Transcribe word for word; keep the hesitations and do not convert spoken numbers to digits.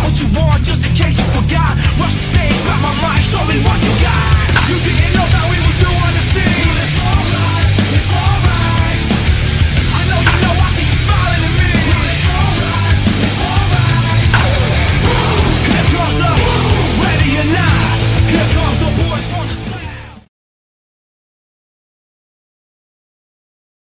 what you want, just in case you forgot. Rush the stage, grab my mind.